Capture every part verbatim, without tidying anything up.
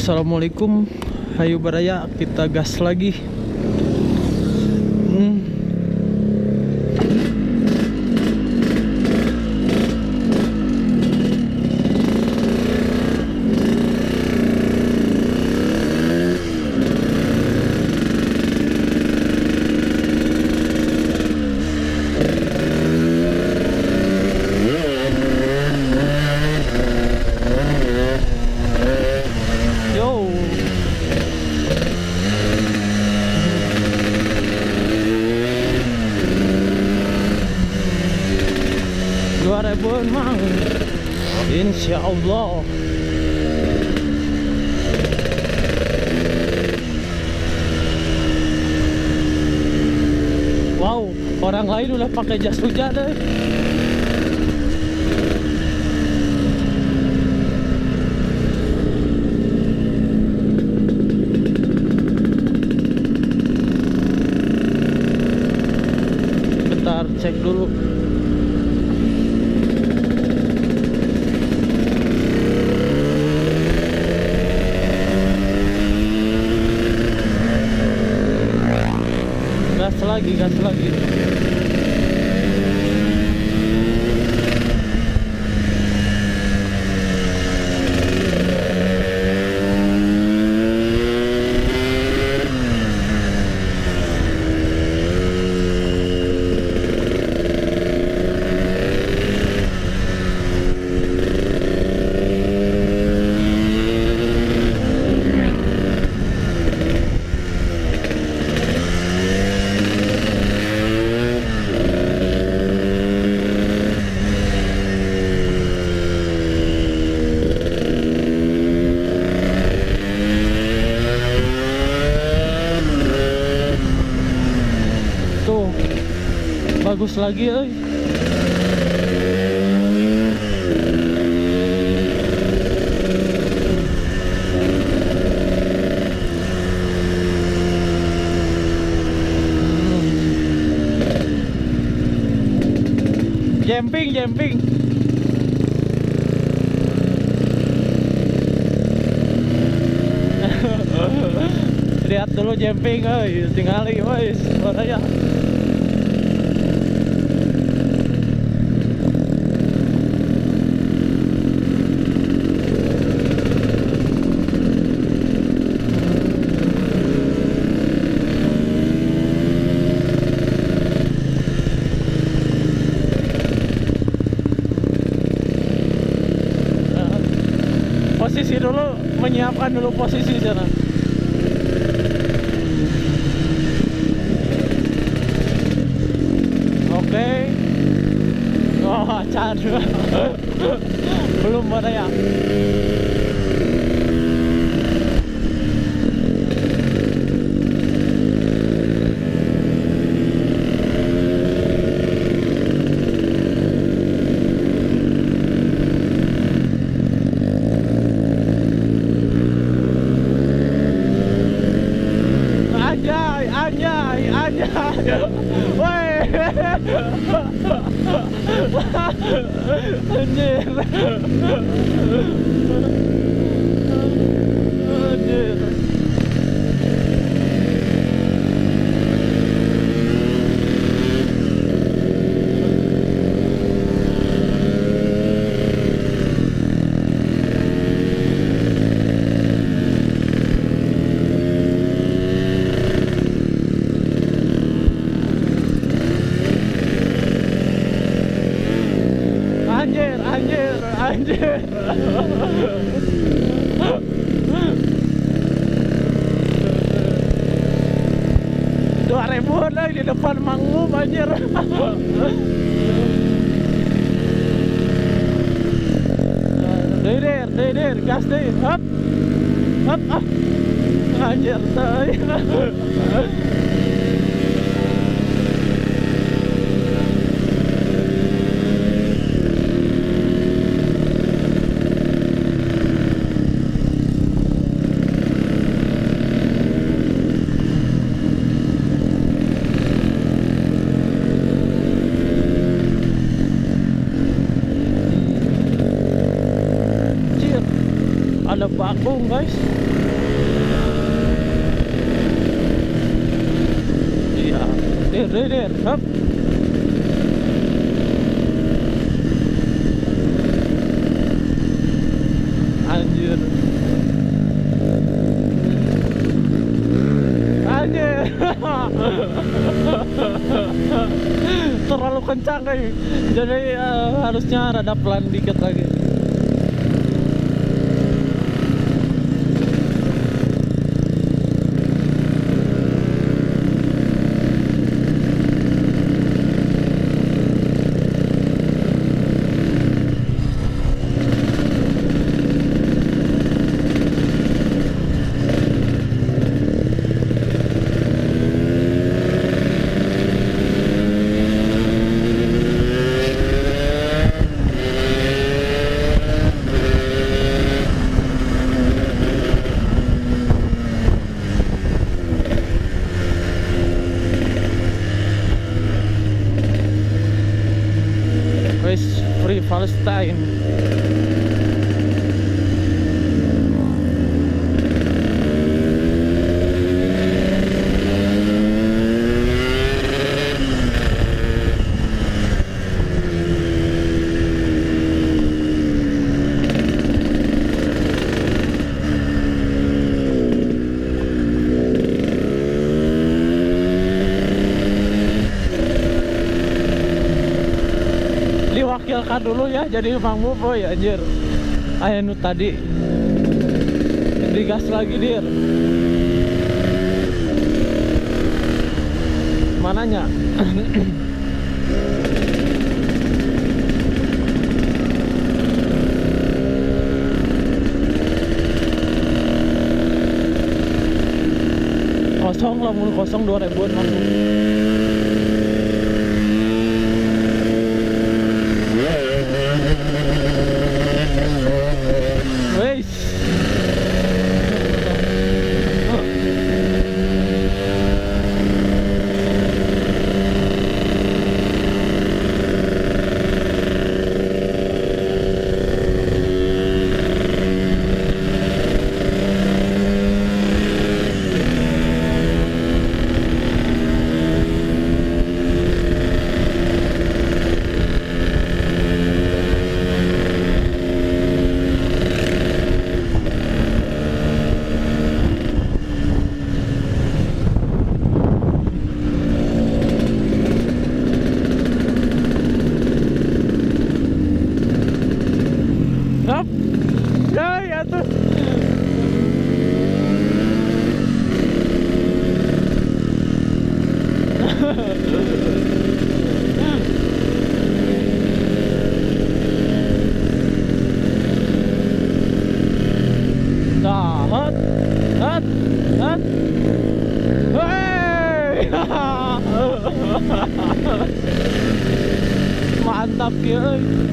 Assalamualaikum, hayu baraya, kita gas lagi. hmm. dua ribu mang, insya Allah. Wow, orang lain udah pakai jas hujan deh. Bentar, cek dulu. Gas lagi, gas lagi. Tuh, bagus lagi, euy. Jumping, jumping. Lihat dulu jumping, euy, tingali, guys. Baraya. Posisi dulu, menyiapkan dulu posisi sana. Oke. Oh, acan. Belum mana ya? Anjay, anjay, anjay. Woi. Anjir. Anjir. Anjir, anjir, anjir. Dua ribu lagi di depan mangum, anjir. Deder, deder, gas deh, hop, hop, ah, anjir, saya. Ada bakung guys. Iya, dir dir dir, hop. Anjir. Anjir. Terlalu kencang guys. Jadi uh, harusnya rada pelan dikit lagi. Free Palestine. Diwakilkan dulu ya jadi Mang Boy anjir. Aya nu tadi digas lagi dir. Mananya? Kosong lah, mun kosong dua ribuan langsung. Weis. Hop. Ya, ya tuh. Dah, hot, hot, hot. Wey. Mantap ya.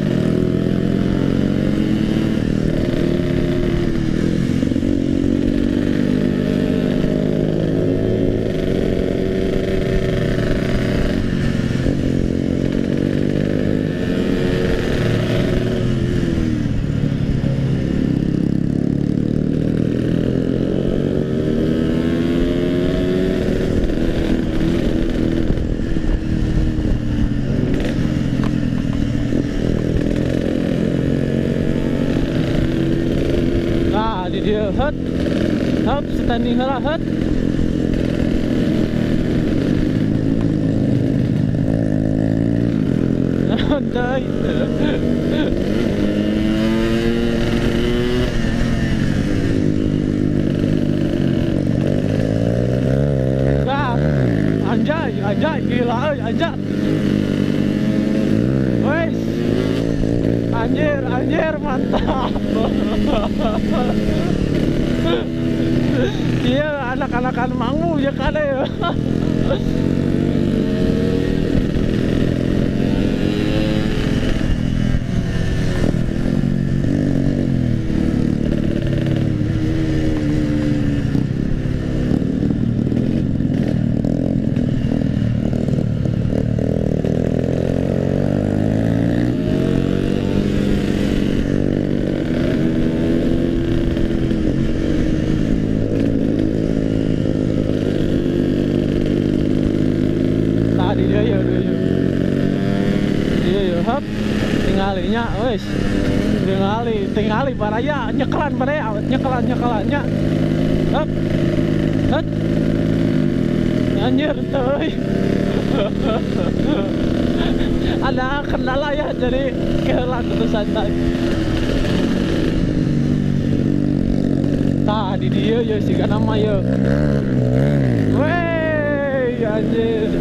Dia hut, hut, standing lah hut. Nanti. Nah, anjay, anjay, gila, anjay. Wes, anjir, anjir, mantap. Iya, anak-anakan mangu ya kan ya. tingali-tingali nya wes tingali tingali baraya nyekelan baraya nyekelan nyekelannya hop hop anjir teuy ada kendala ya jadi keheula kudu santai tah di dieu ye siga nama ye wey anjir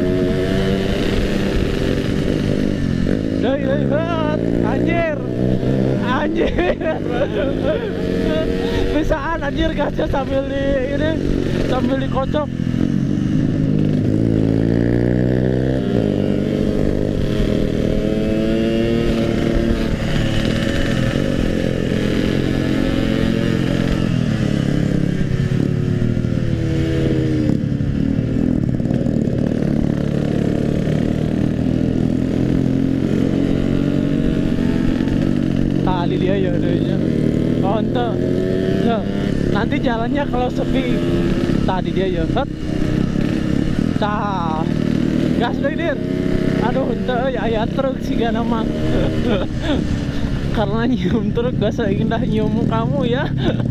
deui deui heut anjir anjir bisaan anjir gasnya sambil di ini sambil dikocok tali dia ya deh oh ente ya nanti jalannya kalau sepi tadi dia ya set cah gas deh dir aduh ente ya aya truk sih gak nama karena nyium truk gak seindah nyium kamu ya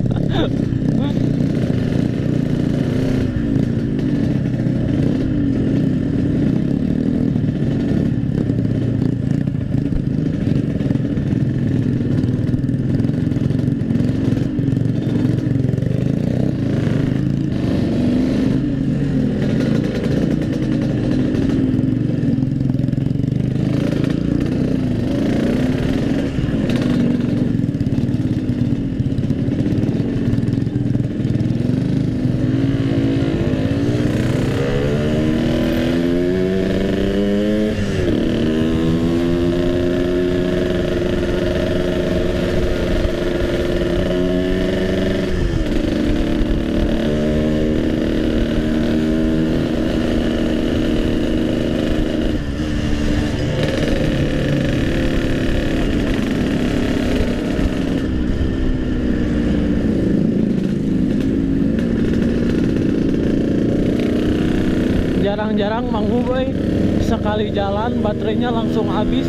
jarang-jarang Mang Ubay sekali jalan baterainya langsung habis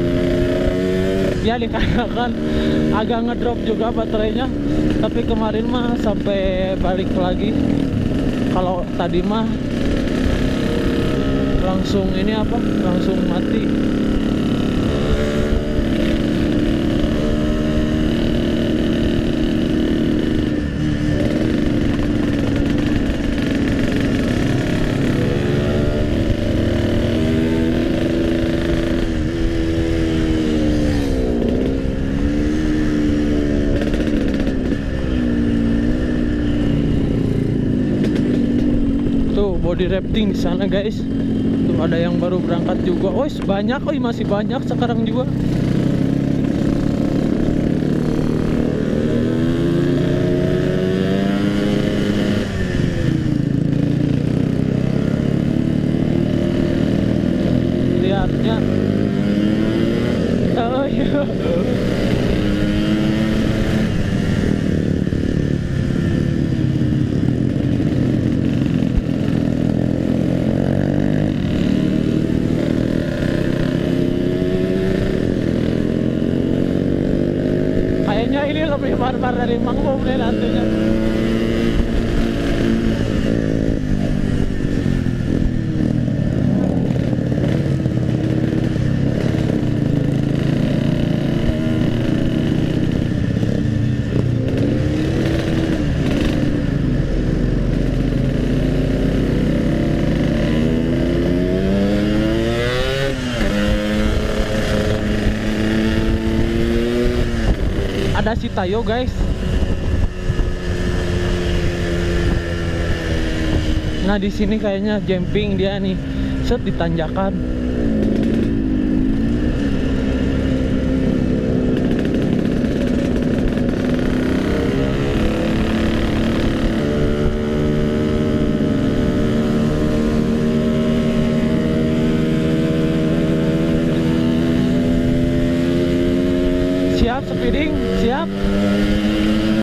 ya dikarenakan agak ngedrop juga baterainya tapi kemarin mah sampai balik lagi kalau tadi mah langsung ini apa langsung mati body rafting di sana guys. Tuh ada yang baru berangkat juga. Oh, banyak, oh masih banyak sekarang juga. Lihatnya. Oh iya. Ini lebih barbar dari Mang Bob nih nantinya. Ada si Tayo guys. Nah di sini kayaknya jumping dia nih, set di tanjakan. Siap speeding, siap.